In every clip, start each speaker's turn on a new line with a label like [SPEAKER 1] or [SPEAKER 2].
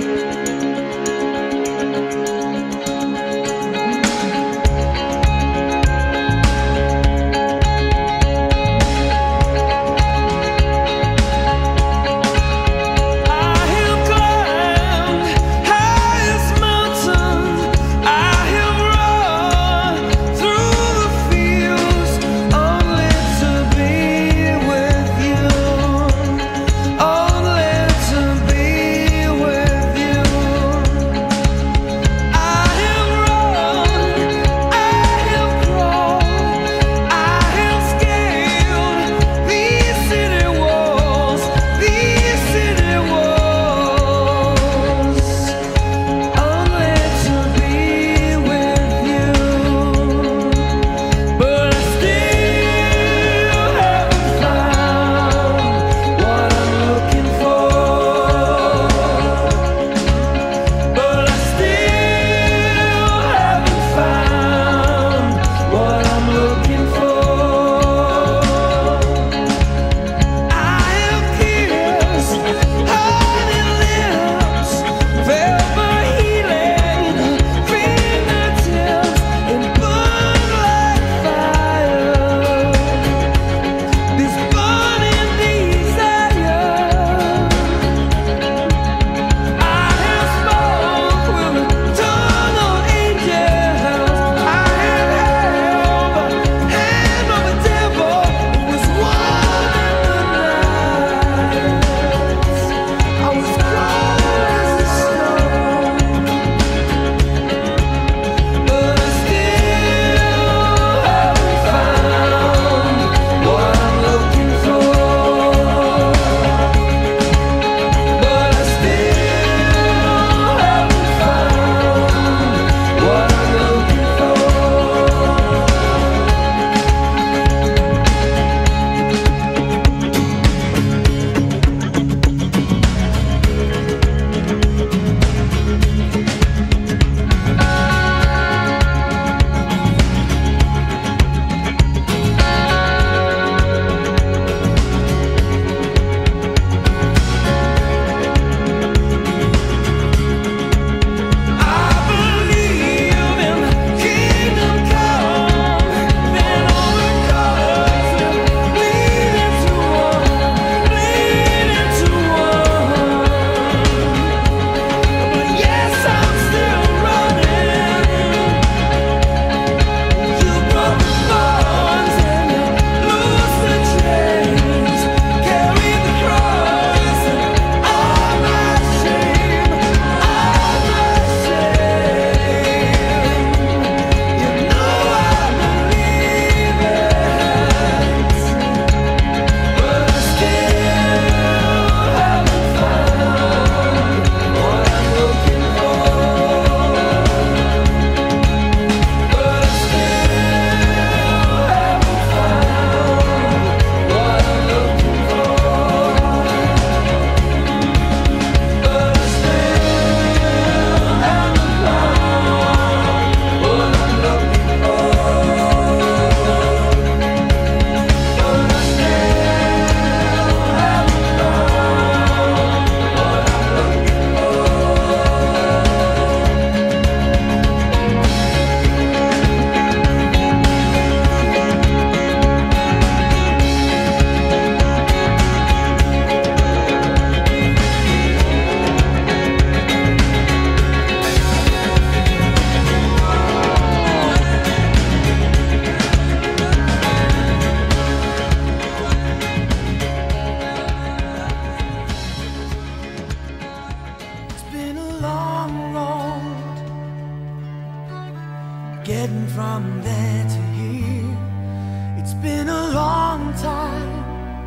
[SPEAKER 1] Getting from there to here, it's been a long time,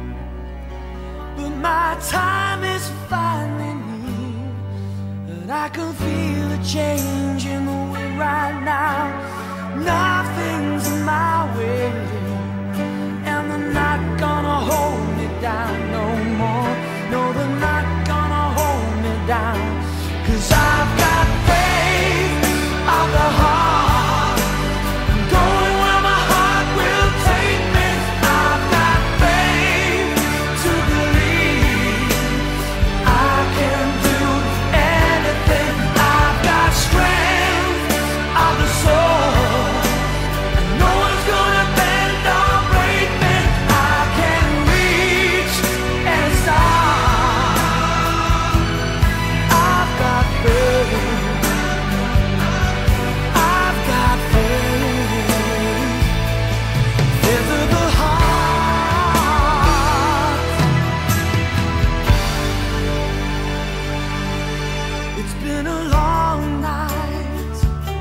[SPEAKER 1] but my time is finally near, and I can feel a change in the wind right now. Nothing's in my way, and they're not gonna hold me down no more. No, they're not gonna hold me down, 'cause I've got faith of the heart. been a long night,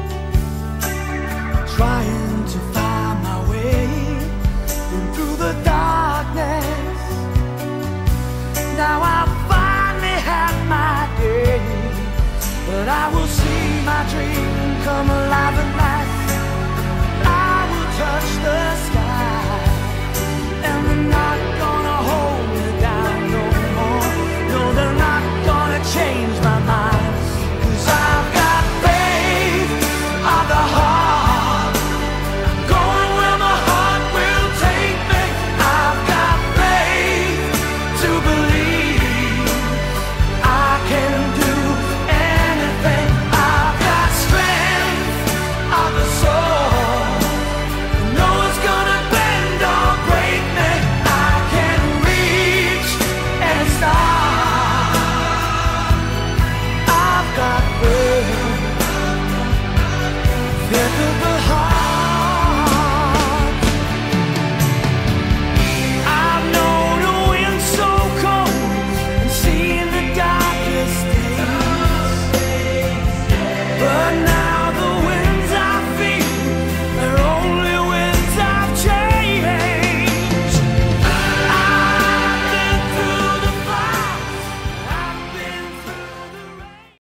[SPEAKER 1] trying to find my way in through the darkness. Now I finally had my day, but I will see my dream come alive at last. I will touch the sky, and they're not gonna hold me down no more. No, they're not gonna change my mind, 'cause I've got faith of the heart, going where my heart will take me. I've got faith to believe I can do anything. I've got strength of the soul, no one's gonna bend or break me. I can reach any star. I've got faith of the heart. I've known a wind so cold and seen the darkest days, but now